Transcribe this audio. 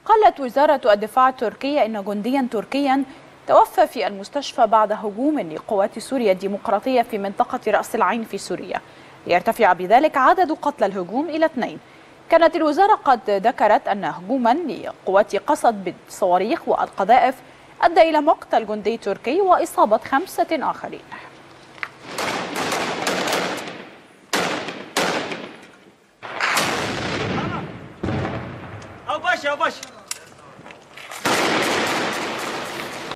قالت وزارة الدفاع التركية إن جنديا تركيا توفى في المستشفى بعد هجوم لقوات سوريا الديمقراطية في منطقة رأس العين في سوريا، ليرتفع بذلك عدد قتلى الهجوم إلى 2. كانت الوزارة قد ذكرت أن هجوما لقوات قصد بالصواريخ والقذائف أدى إلى مقتل جندي تركي وإصابة 5 آخرين. باشا